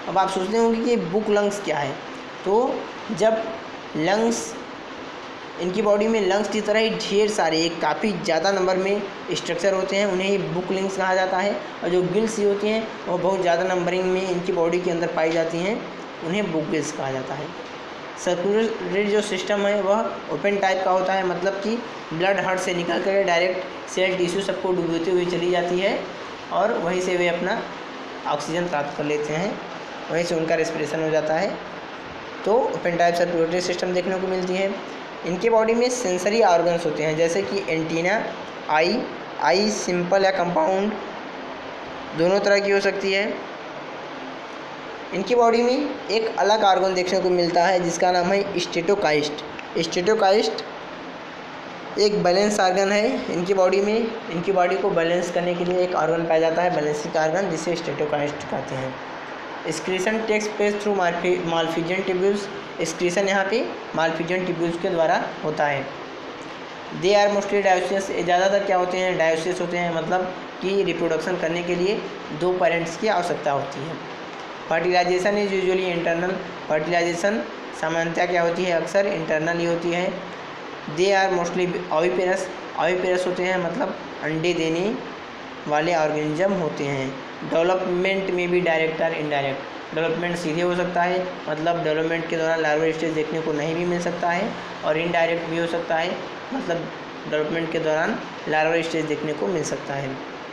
अब आप सोचते होंगे कि बुक लंग्स क्या है। तो जब लंग्स, इनकी बॉडी में लंग्स की तरह ही ढेर सारे, एक काफ़ी ज़्यादा नंबर में स्ट्रक्चर होते हैं, उन्हें ही बुक लिंग्स कहा जाता है। और जो गिल्स होती हैं वो बहुत ज़्यादा नंबरिंग में इनकी बॉडी के अंदर पाई जाती हैं, उन्हें बुक गिल्स कहा जाता है। सर्कुलर जो सिस्टम है वह ओपन टाइप का होता है, मतलब कि ब्लड हार्ट से निकल कर डायरेक्ट सेल टिश्यू सबको डूबते हुए चली जाती है और वहीं से वे अपना ऑक्सीजन प्राप्त कर लेते हैं, वहीं से उनका रेस्पिरेशन हो जाता है। तो ओपन टाइप सर्कुलेटरी सिस्टम देखने को मिलती है। इनके बॉडी में सेंसरी ऑर्गन्स होते हैं, जैसे कि एंटीना, आई सिंपल या कंपाउंड दोनों तरह की हो सकती है। इनकी बॉडी में एक अलग ऑर्गन देखने को मिलता है जिसका नाम है स्टेटोकाइस्ट। स्टेटोकाइस्ट एक बैलेंस ऑर्गन है इनकी बॉडी में। इनकी बॉडी को बैलेंस करने के लिए एक ऑर्गन पाया जाता है, बैलेंसिंग ऑर्गन, जिसे स्टेटोकाइस्ट कहते हैं। Excretion takes place through Malpighian tubules. Excretion यहाँ पे मालफिजियन ट्यूब्यूल्स के द्वारा होता है। They are mostly dioecious. ज़्यादातर क्या होते हैं, डायोसियस होते हैं, मतलब कि रिप्रोडक्शन करने के लिए 2 पेरेंट्स की आवश्यकता होती है। Fertilisation is usually internal. Fertilisation सामान्यतः क्या होती है, अक्सर इंटरनल ही होती है। They are mostly ऑविपेरस। ऑविपेरस होते हैं, मतलब अंडे देने वाले ऑर्गेनिज्म होते हैं। डेवलपमेंट में भी डायरेक्ट और इनडायरेक्ट। डेवलपमेंट सीधे हो सकता है, मतलब डेवलपमेंट के दौरान लार्वल स्टेज देखने को नहीं भी मिल सकता है, और इनडायरेक्ट भी हो सकता है, मतलब डेवलपमेंट के दौरान लार्वल स्टेज देखने को मिल सकता है।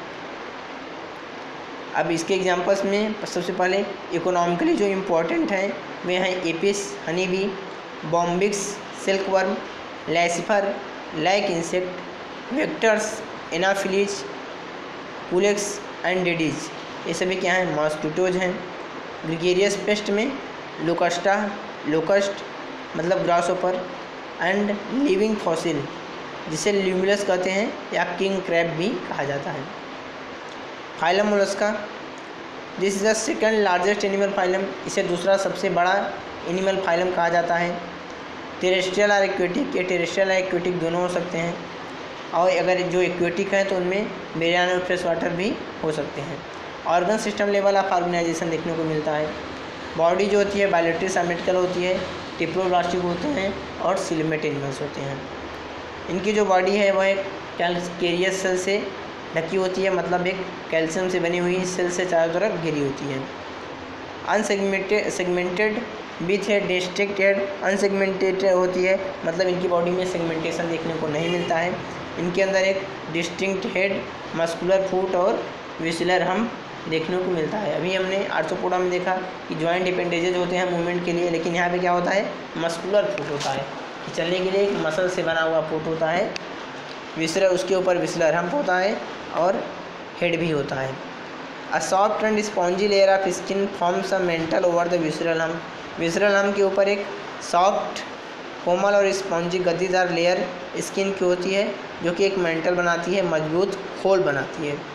अब इसके एग्जांपल्स में सबसे पहले इकोनॉमिकली जो इम्पोर्टेंट हैं वे हैं Apis, honey bee, Bombyx, silkworm, Laccifer, lac insect, vectors, Anopheles, Culex and Aedes. ये सभी क्या हैं, मॉस्किटोज हैं। ग्रिगेरियस पेस्ट में लोकस्ट मतलब ग्रासहोपर एंड लिविंग फॉसिल, जिसे ल्यूमुलस कहते हैं या किंग क्रैब भी कहा जाता है। Phylum Mollusca, this is the second largest animal phylum. इसे दूसरा सबसे बड़ा एनिमल फाइलम कहा जाता है। टेरेस्ट्रियल और एक्वेटिक, ये टेरेस्ट्रियल और एक्वेटिक दोनों हो सकते हैं, और अगर जो एक्वेटिक है तो उनमें मेरियान और फ्रेश वाटर भी हो सकते हैं। Organ system level of organisation देखने को मिलता है। बॉडी जो होती है बायोलेटरी साइमेट्रिकल होती है, टिप्लोब्लास्टिक होते हैं और सिलमेट एनिमल्स होते हैं। इनकी जो बॉडी है वह एक कैल्केरियस सेल से ढकी होती है, मतलब एक कैल्शियम से बनी हुई सेल से चारों तरफ घिरी होती है। सेगमेंटेड विथ है डिस्टिंक्ट हेड। अनसेगमेंटेड होती है, मतलब इनकी बॉडी में सेगमेंटेशन देखने को नहीं मिलता है। इनके अंदर एक डिस्टिंक्ट हेड, मस्कुलर फुट और विसलर हम देखने को मिलता है। अभी हमने आर्थ्रोपोडा में देखा कि जॉइंट डिपेंडेजेज होते हैं मूवमेंट के लिए, लेकिन यहाँ पे क्या होता है, मस्कुलर फुट होता है कि चलने के लिए एक मसल से बना हुआ फुट होता है। विसलर, उसके ऊपर विसलर हम्प होता है और हेड भी होता है। A soft and spongy layer of skin forms a mantle over the visceral hump. Visceral hump के ऊपर एक सॉफ्ट, कोमल और स्पॉन्जी गद्दीदार लेयर स्किन की होती है, जो कि एक मेंटल बनाती है, मजबूत खोल बनाती है।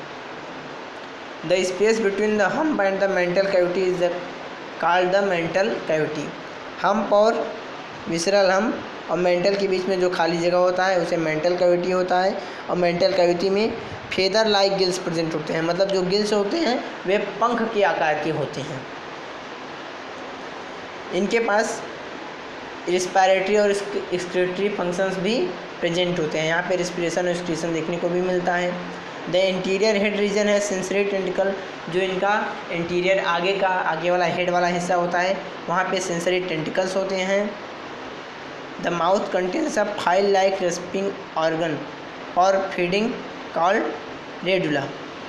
The space between the hump and the mantle cavity is called the mantle cavity. Hump और विसरल हम्प और मेंटल के बीच में जो खाली जगह होता है उसे मेंटल कैविटी होता है। और मेंटल कैविटी में फेदर लाइक गिल्स प्रेजेंट होते हैं, मतलब जो गिल्स होते हैं वे पंख के आकार के होते हैं। इनके पास रिस्पायरेटरी और एक्सक्रीटरी फंक्शंस भी प्रेजेंट होते हैं। यहाँ पे रिस्पिरेशन और एक्सक्रीशन देखने को भी मिलता है। द इंटीरियर हेड रीजन है सेंसरी टेंटिकल। जो इनका इंटीरियर आगे वाला हेड वाला हिस्सा होता है वहाँ पे सेंसरी टेंटिकल्स होते हैं। The mouth contains a file like rasping organ और फीडिंग कॉल्ड रेडुला।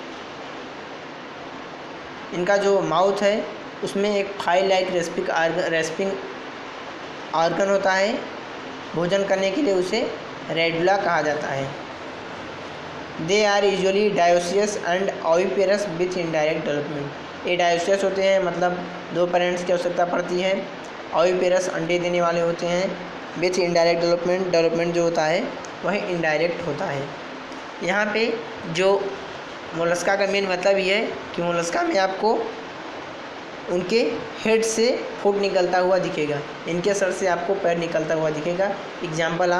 इनका जो माउथ है उसमें एक फाइल लाइक रेस्पिंग ऑर्गन होता है, भोजन करने के लिए उसे रेडुला कहा जाता है। They are usually dioecious and oviparous with indirect development. ये डायोसियस होते हैं, मतलब 2 पेरेंट्स की आवश्यकता पड़ती है। ऑविपेरस अंडे देने वाले होते हैं। विथ इनडायरेक्ट डेवलपमेंट जो होता है वह इनडायरेक्ट होता है। यहाँ पे जो मोलस्का का मेन मतलब ये है कि मोलस्का में आपको उनके हेड से फुट निकलता हुआ दिखेगा, इनके सर से आपको पैर निकलता हुआ दिखेगा। एग्जाम्पल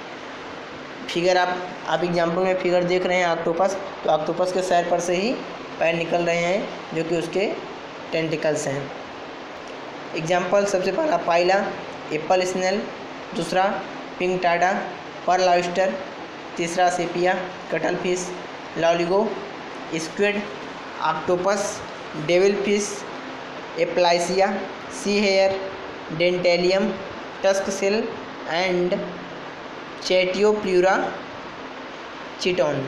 आप एग्जाम्पल में फिगर देख रहे हैं ऑक्टोपस, तो ऑक्टोपस के सर पर से ही पैर निकल रहे हैं जो कि उसके टेंटिकल्स हैं। एग्जाम्पल सबसे पहला पाइला, एप्पल स्नेल, दूसरा पिंक टाडा, पर्ल ऑयस्टर, तीसरा Sepia, cuttle fish, Loligo, squid, octopus, devil fish, Aplysia, sea hare, Dentalium, tusk shell and Chaetopleura chiton.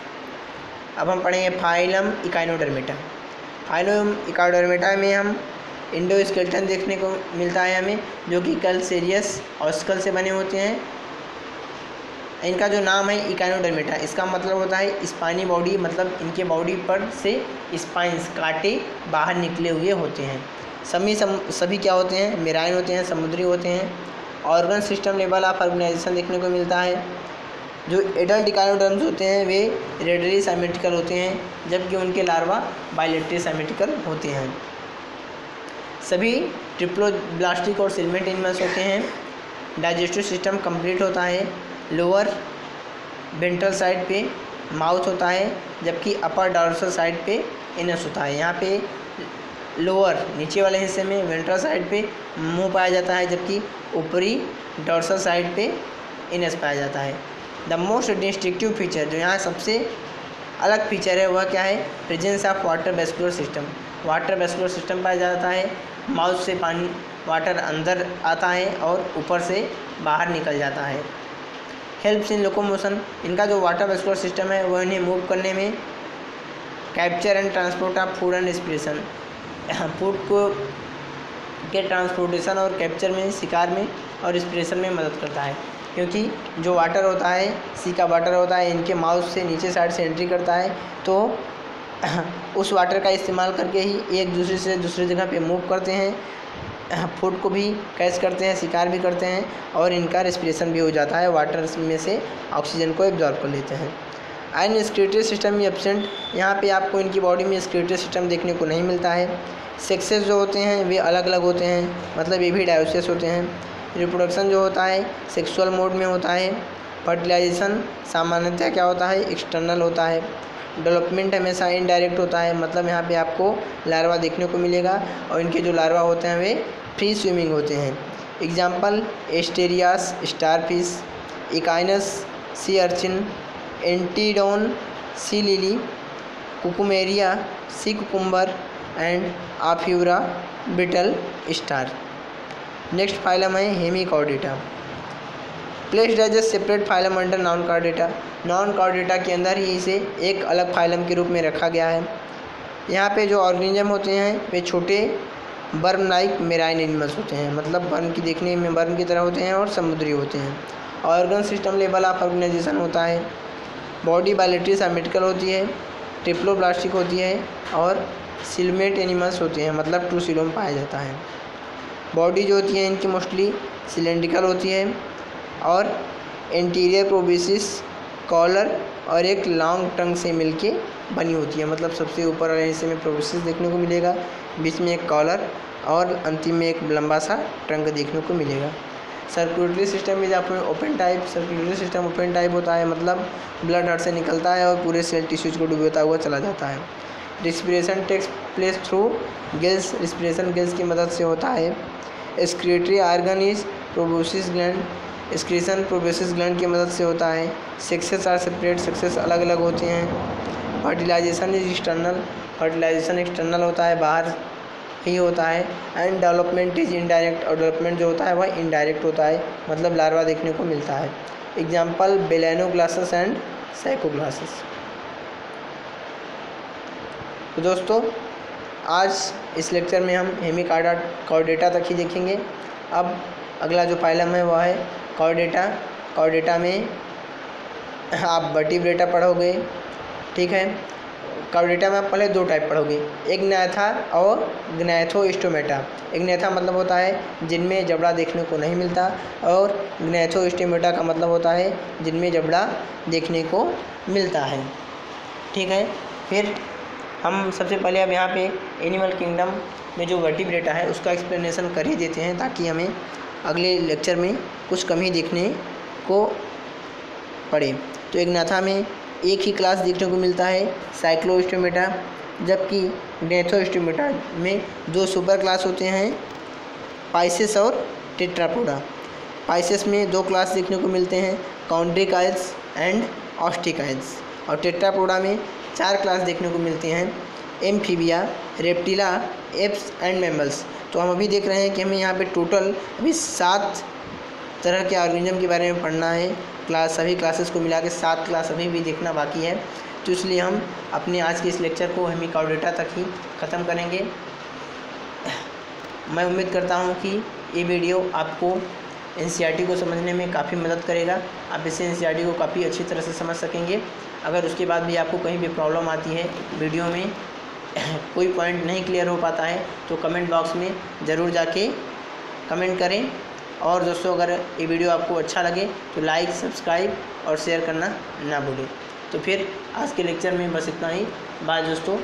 अब हम पढ़ेंगे फाइलम इकाइनोडर्मेटा। फाइलम इकाइनोडर्मेटा में हम इंडोस्केलेटन देखने को मिलता है हमें, जो कि कैल्केरियस और स्कल से बने होते हैं। इनका जो नाम है इकाइनोडर्मेटा, इसका मतलब होता है स्पाइनी बॉडी, मतलब इनके बॉडी पर से स्पाइंस, कांटे बाहर निकले हुए होते हैं। सभी क्या होते हैं, मेराइन होते हैं, समुद्री होते हैं। Organ system level of organisation देखने को मिलता है। जो एडल्ट इकाइनोडर्म्स होते हैं वे रेडली सिमेट्रिकल होते हैं, जबकि उनके लार्वा बाइलेटरली सिमेट्रिकल होते हैं। सभी ट्रिप्लोब्लास्टिक और सिलमेंट एनिमल्स होते हैं। डाइजेस्टिव सिस्टम कंप्लीट होता है। लोअर वेंट्रल साइड पे माउथ होता है, जबकि अपर डॉर्सल साइड पे एनस होता है। यहाँ पे लोअर नीचे वाले हिस्से में वेंट्रल साइड पे मुंह पाया जाता है, जबकि ऊपरी डॉर्सल साइड पे एनस पाया जाता है। द मोस्ट डिस्टिंक्टिव फीचर, जो यहाँ सबसे अलग फीचर है वह क्या है, presence of water vascular system. Water vascular system पाया जाता है। माउथ से पानी वाटर अंदर आता है और ऊपर से बाहर निकल जाता है। हेल्प्स इन लोकोमोशन, इनका जो वाटर वेस्कुलर सिस्टम है वह इन्हें मूव करने में, capture and transport of food and respiration, food को के ट्रांसपोर्टेशन और कैप्चर में, शिकार में और रेस्पिरेशन में मदद करता है। क्योंकि जो वाटर होता है, सी का वाटर होता है, इनके माउथ से नीचे साइड से एंट्री करता है, तो उस वाटर का इस्तेमाल करके ही एक दूसरे से दूसरी जगह पे मूव करते हैं, फूड को भी कैच करते हैं, शिकार भी करते हैं और इनका रेस्पिरेशन भी हो जाता है, वाटर में से ऑक्सीजन को एब्जॉर्ब कर लेते हैं। एंड स्क्रीटरी सिस्टम में एब्सेंट, यहाँ पे आपको इनकी बॉडी में स्क्रीटरी सिस्टम देखने को नहीं मिलता है। सेक्सेस जो होते हैं वे अलग अलग होते हैं, मतलब ये भी डायोसिस होते हैं। रिप्रोडक्शन जो होता है सेक्सुअल मोड में होता है। फर्टिलाइजेशन सामान्यतः क्या होता है, एक्सटर्नल होता है। डेवलपमेंट हमेशा इनडायरेक्ट होता है, मतलब यहाँ पे आपको लार्वा देखने को मिलेगा और इनके जो लार्वा होते हैं वे फ्री स्विमिंग होते हैं। Example Asterias starfish, Echinus sea urchin, Antedon sea lily, Cucumaria sea cucumber and Ophiura brittle star. Next phylum है Hemichordata. Placed as a separate phylum under non Chordata. Non Chordata के अंदर ही इसे एक अलग phylum के रूप में रखा गया है। यहाँ पे जो ऑर्गेनिज्म होते हैं वे छोटे बर्म लाइक मेराइन एनिमल्स होते हैं, मतलब बर्म की देखने में बर्म की तरह होते हैं और समुद्री होते हैं। Organ system level of organisation होता है। बॉडी बाइलेटरली सिमेट्रिकल होती है, ट्रिप्लोब्लास्टिक होती है और सिलमेट एनिमल्स होते हैं, मतलब ट्रू सिलोम पाया जाता है। बॉडी जो होती है इनकी मोस्टली सिलेंड्रिकल होती है और इंटीरियर प्रोबेसिस, कॉलर और एक लॉन्ग टंग से मिलके बनी होती है, मतलब सबसे ऊपर वाले हिस्से में प्रोबेसिस देखने को मिलेगा, बीच में एक कॉलर और अंतिम में एक लंबा सा ट्रंक देखने को मिलेगा। सर्कुलेटरी सिस्टम में आपको open type, circulatory system open type होता है, मतलब ब्लड हार्ट से निकलता है और पूरे सेल टिश्यूज को डुबोता हुआ चला जाता है। Respiration takes place through gills, respiration gills की मदद से होता है। Excretory organ is proboscis gland, excretion proboscis gland की मदद से होता है। सेक्सेस आर सेपरेट, सेक्सेस अलग अलग होते हैं। Fertilisation is external, fertilisation external होता है, बाहर ही होता है। एंड डेवलपमेंट इज इनडायरेक्ट, और डेवलपमेंट जो होता है वह इनडायरेक्ट होता है, मतलब लार्वा देखने को मिलता है। Example Balanoglossus and Saccoglossus. तो दोस्तों आज इस लेक्चर में हम हेमिकॉर्डेटा तक ही देखेंगे। अब अगला जो फाइलम है वह है कॉर्डेटा। कॉर्डेटा में आप वर्टिब्रेटा पढ़ोगे, ठीक है। कॉर्डेटा में आप पहले दो टाइप पढ़ोगे, एक न्याथा और ग्नैथोस्टोमेटा। एक न्याथा मतलब होता है जिनमें जबड़ा देखने को नहीं मिलता, और ग्नैथोस्टोमेटा का मतलब होता है जिनमें जबड़ा देखने को मिलता है, ठीक है। फिर हम सबसे पहले अब यहाँ पे एनिमल किंगडम में जो वर्टिब्रेटा है उसका एक्सप्लेनेशन कर ही देते हैं, ताकि हमें अगले लेक्चर में कुछ कमी देखने को पड़े। तो एक न्याथा में एक ही क्लास देखने को मिलता है साइक्लोस्टोमेटा, जबकि ग्नेथोस्टोमेटा में 2 सुपर क्लास होते हैं, पाइसेस और टेट्रापोडा। पाइसेस में 2 क्लास देखने को मिलते हैं, कॉन्ड्रिकाइल्स एंड ऑस्टिकाइल्स, और टेट्रापोडा में 4 क्लास देखने को मिलते हैं, Amphibia, Reptilia, apes and mammals. तो हम अभी देख रहे हैं कि हमें यहाँ पे टोटल अभी 7 तरह के ऑर्गेनिज्म के बारे में पढ़ना है। सभी क्लासेस को मिला के 7 क्लास अभी भी देखना बाकी है। तो इसलिए हम अपने आज के इस लेक्चर को हेमिकॉर्डेटा तक ही ख़त्म करेंगे। मैं उम्मीद करता हूँ कि ये वीडियो आपको एनसीईआरटी को समझने में काफ़ी मदद करेगा। आप इससे एनसीईआरटी को काफ़ी अच्छी तरह से समझ सकेंगे। अगर उसके बाद भी आपको कहीं भी प्रॉब्लम आती है, वीडियो में कोई पॉइंट नहीं क्लियर हो पाता है, तो कमेंट बॉक्स में ज़रूर जाके कमेंट करें। और दोस्तों, अगर ये वीडियो आपको अच्छा लगे तो लाइक, सब्सक्राइब और शेयर करना ना भूलें। तो फिर आज के लेक्चर में बस इतना ही। बाय दोस्तों,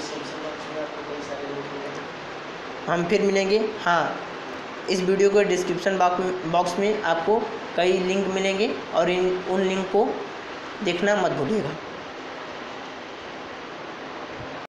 हम फिर मिलेंगे। हाँ, इस वीडियो के डिस्क्रिप्शन बॉक्स में आपको कई लिंक मिलेंगे और उन लिंक को देखना मत भूलिएगा।